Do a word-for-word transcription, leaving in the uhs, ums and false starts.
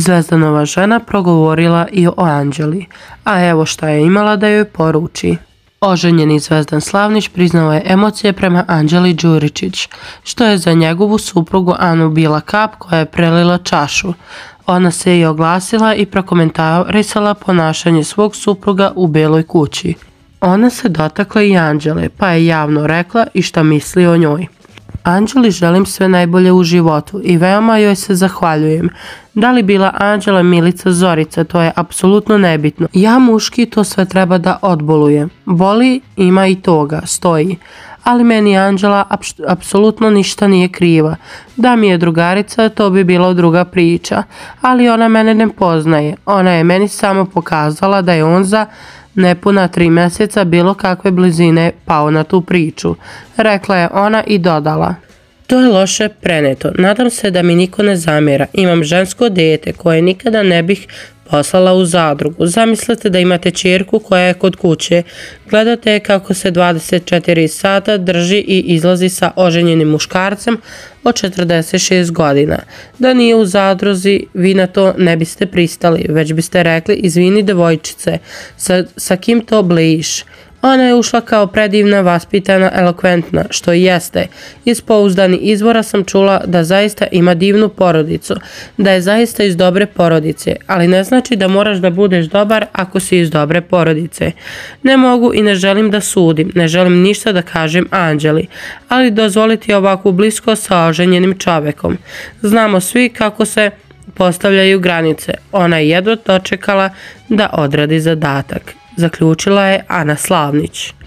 Zvezdanova žena progovorila i o Anđeli, a evo šta je imala da joj poruči. Oženjeni Zvezdan Slavnić priznao je emocije prema Anđeli Đuričić, što je za njegovu suprugu Anu bila kap koja je prelila čašu. Ona se i oglasila i prokomentarisala ponašanje svog supruga u Beloj kući. Ona se dotakla i Anđele, pa je javno rekla i šta misli o njoj. Anđeli želim sve najbolje u životu i veoma joj se zahvaljujem. Da li bila Anđela, Milica, Zorica, to je apsolutno nebitno. Ja muški to sve treba da odbolujem. Boli, ima i toga, stoji. Ali meni Anđela apsolutno ništa nije kriva. Da mi je drugarica, to bi bila druga priča. Ali ona mene ne poznaje. Ona je meni samo pokazala da je on za nepuna tri mjeseca bilo kakve blizine pao na tu priču. Rekla je ona i dodala. To je loše preneto. Nadam se da mi niko ne zamjera. Imam žensko dijete koje nikada ne bih poslala u zadrugu. Zamislite da imate ćerku koja je kod kuće. Gledate kako se dvadeset četiri sata drži i izlazi sa oženjenim muškarcem od četrdeset šest godina. Da nije u zadruzi, vi na to ne biste pristali, već biste rekli izvini devojčice, sa, sa kim to blejiš? Ona je ušla kao predivna, vaspitana, elokventna, što i jeste. Iz pouzdanih izvora sam čula da zaista ima divnu porodicu, da je zaista iz dobre porodice, ali ne znači da moraš da budeš dobar ako si iz dobre porodice. Ne mogu i ne želim da sudim, ne želim ništa da kažem Anđeli, ali dozvoliti ovakvu bliskost sa oženjenim čovekom. Znamo svi kako se postavljaju granice. Ona je jedva dočekala da odradi zadatak. Zaključila je Ana Slavnić.